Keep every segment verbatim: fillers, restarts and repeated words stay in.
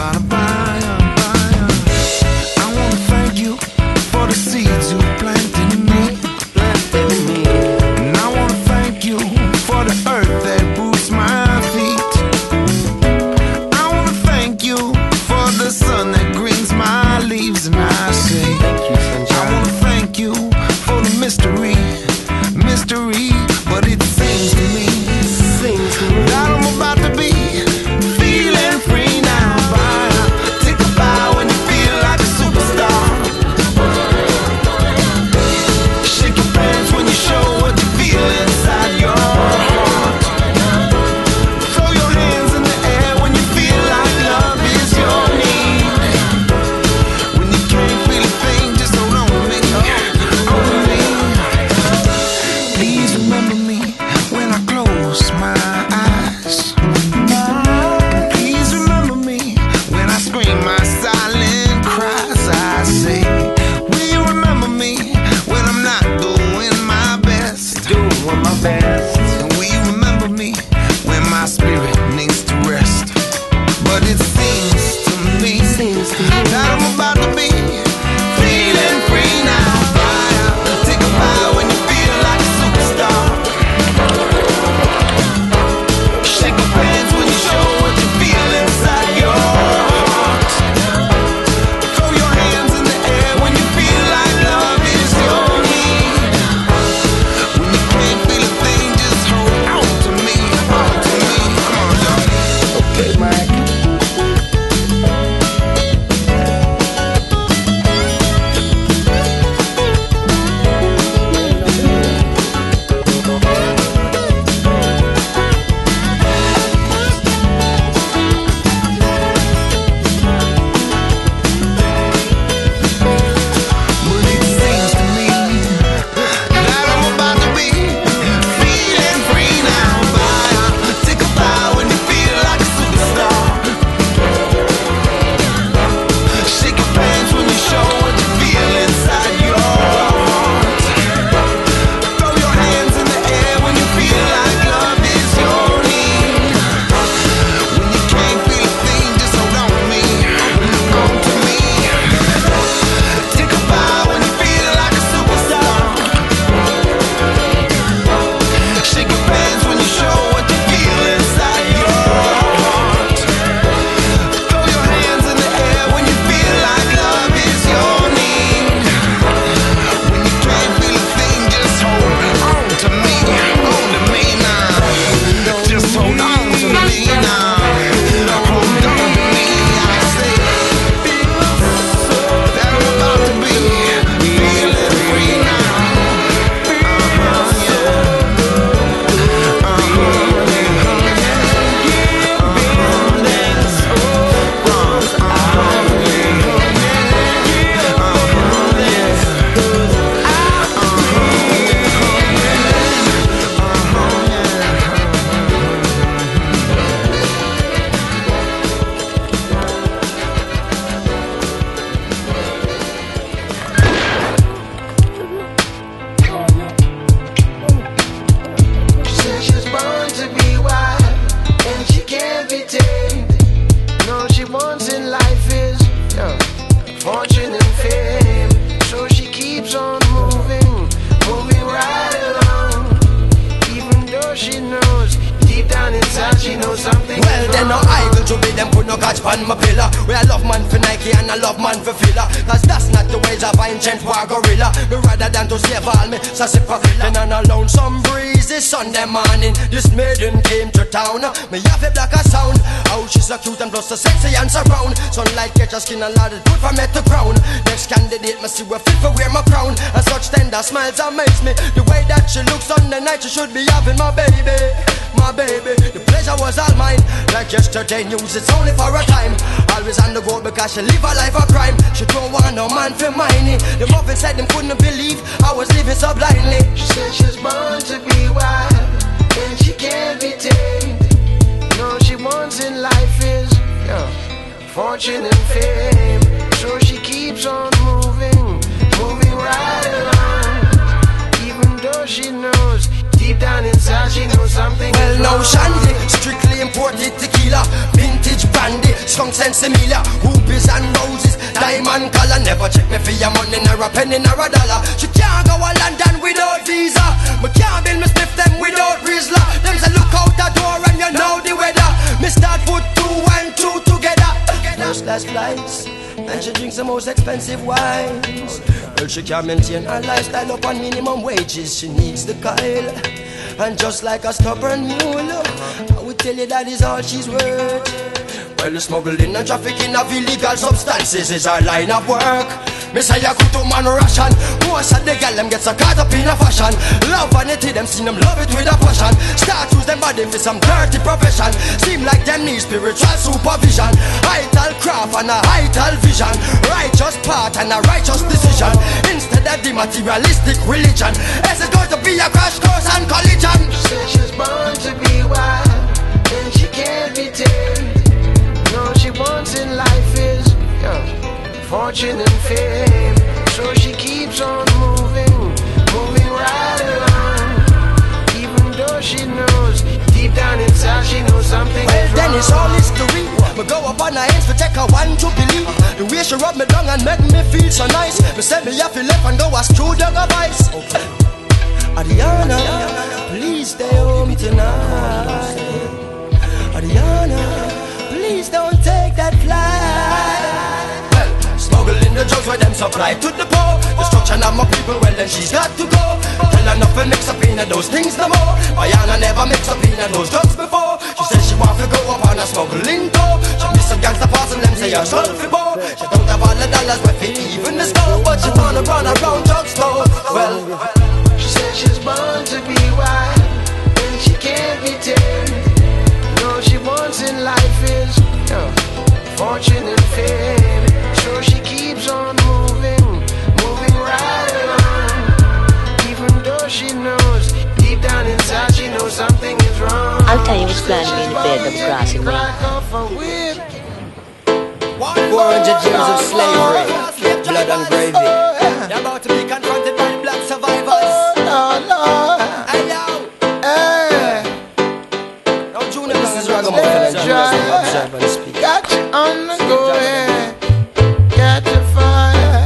Sunday morning, this maiden came to town. Me have a black a sound. How she's so cute and plus so sexy and surround. Sunlight catch her skin and lot is good from head to crown. Next candidate, me see we fit for wear my crown. And such tender smiles amaze me. The way that she looks on the night, she should be having my baby, my baby. The pleasure was all mine. Like yesterday news, it's only for a time. Always on the go because she live a life of crime. She don't want no man for mine. The muffin said them couldn't believe I was living so blindly. She said she's born to be wild, and she can't be tamed. No, she wants in life is yeah, fortune and fame. So she keeps on moving, moving right along. Even though she knows deep down inside she knows something. Well, no shandy, strictly imported tequila, vintage brandy. strong sense Emilia. Rupees and roses, diamond color. Never check me for your money, nor a penny, nor a dollar. She can't go to London without visa. Me can't build me stiff them without Rizla. Them say look out the door and you know the weather. Me start put two and two together. First class flights, and she drinks the most expensive wines. Well, she can't maintain her lifestyle up on minimum wages. She needs the Kyle. And just like a stubborn mule, I would tell you that is all she's worth. Well, smuggling and trafficking of illegal substances is our line of work. Me say I could to man ration. Most of the girl them get so caught up in a fashion. Love vanity, them see them love it with a passion. Start use them body for some dirty profession. Seem like them need spiritual supervision. Vital craft and a vital vision. Righteous path and a righteous decision. Instead of the materialistic religion. Is it going to be a crash course and collision? She says she's born to be wild, and she can't be tamed. All she wants in life is yeah, fortune and fame. So she keeps on moving, moving right along. Even though she knows, deep down inside she knows something well, is wrong. Then it's all history. Me go up on her hands to take her one to believe. The way she rub me down and make me feel so nice. Me say me have to left and go a screw dog of ice. Okay. Adriana, please stay home tonight. Adriana, please don't take that flight. Well, smuggling the drugs where them supply to the poor. Destruction of my people, well then she's got to go. Tell her not to mix up in those things no more. Mariana never mixed up in those drugs before. She says she want to go up on a smuggling tour. She miss some gangster parts and them say you're selfie boy. She don't have all the dollars with it, even the score. But she wanna run around drugstore. Well, she says she's born to be wild, and she can't be tamed. All she wants in life is yeah, fortune and fame. So she keeps on moving, moving right along. Even though she knows, deep down inside she knows something is wrong. I'll tell you what's planning in the bed of grass in four hundred years of slavery, blood and gravy. They're about to be confronted by the black survivors. Oh, Lord. Hey, yo. Hey. Now, Junior, this is Ragamuffin. Observe and speak. Got you on the go ahead. Got your fire.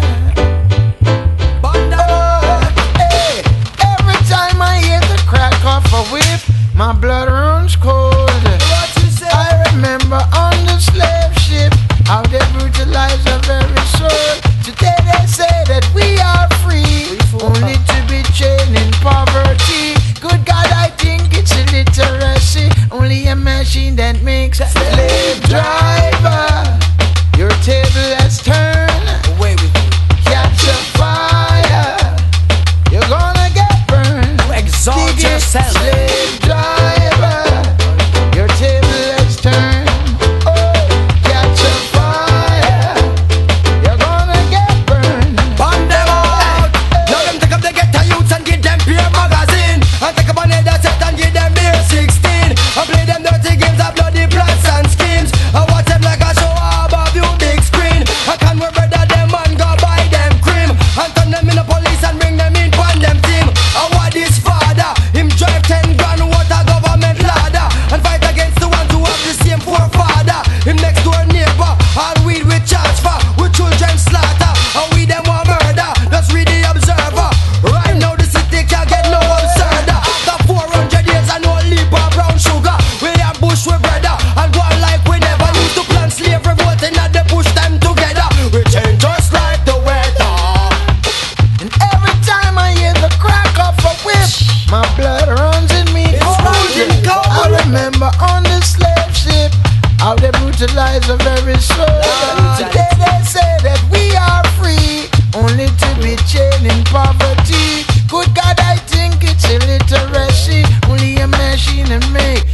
Oh, hey. Every time I hear the crack of a whip, my blood runs cold. I remember on the slave ship how they brutalize our very soul. Today they say that we are free, only to be chained in poverty. Good God, I think it's illiteracy. Only a machine that makes a slave driver. Your table has turned. Away with you. Catch a fire. You're gonna get burned. Exalt Dig it, yourself. slave driver. Your table has turned. Oh, catch a fire. You're gonna get burned. Burn them out. Now them take up the ghetto youths and give them pure magazine. And take up another set and give them beer sixteen. And play them dirty games of bloody plots and schemes. And watch them like a show above you big screen. And can we brother them and go buy them cream. And turn them in the police and bring them in on them team. And what this father, him drive ten grand what a government ladder. And fight against the ones who have the same forefather. Him next door neighbor, all weed with charge for. With children slaughter, and we them want murder. Just read the Observer. Right now the city can't get no absurder. After four hundred years and no leap of brown sugar. We have bush with brother. And go on like we never used to plan slave revolting. And they push them together. We change just like the weather. And every time I hear the crack of a whip, my blood runs in me cold. I remember on the slave ship how they brutalize a very soul. Today they say that we are free, only to be chained in poverty. Good God, I think it's illiteracy. Only a machine and make